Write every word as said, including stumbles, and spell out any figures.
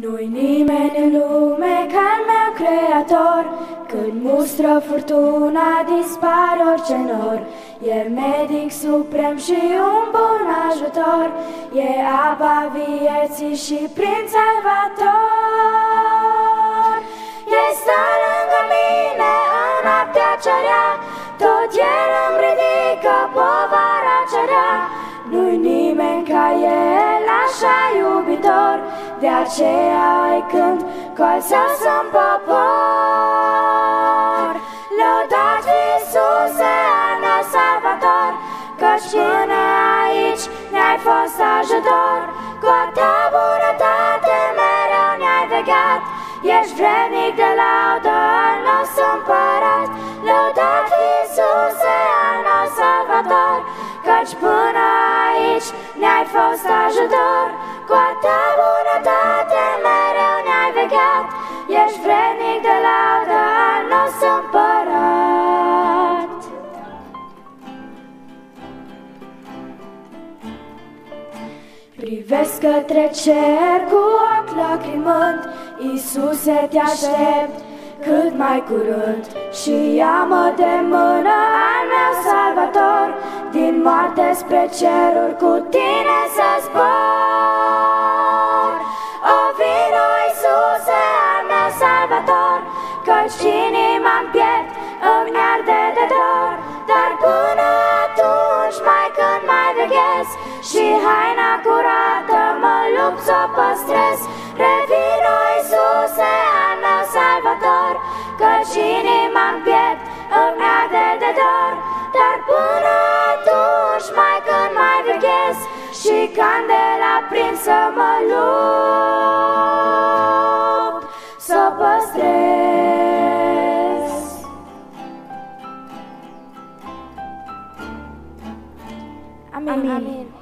Nu-i nimeni în lume ca-l meu creator. Când mustră furtuna, dispare orice nor. E medic suprem și un bun ajutor. E apa vieții și prinț salvator. E stă lângă mine în noaptea cerea, tot El îmi ridică povara cerea. Nu-i nimeni ca El așa iubitor, de aceea îi cânt cu al său sunt popor. Lăudați fi Iisuse, al meu salvator, căci până aici ne-ai fost ajutor. Cu a ta bunătate mereu ne-ai vegat, ești vrednic de laudă al nostru împărat. Lăudat fi Iisuse, al meu salvator, căci până aici ne-ai fost ajutor. Cu a ta bunătate mereu ne-ai vegat, ești vrednic de laudă al nostru împărat. Privesc către cer cu ochi lacrimând, Iisuse, te aștept cât mai curând. Și ia-mă de mână, al meu salvator, din moarte spre ceruri cu tine să zbor. O vino, Iisuse, al meu salvator, căci inima-n piept îmi arde de dor. Dar până atunci, mai când mai veghez și haina curată mă lupt să o păstrez. Revino, Iisuse, al meu salvator, căci inima-n piept îmi arde de dor. Dar până atunci, mai când mai veghez și candela aprinsă mă lupt să o păstrez. Amin. Amin.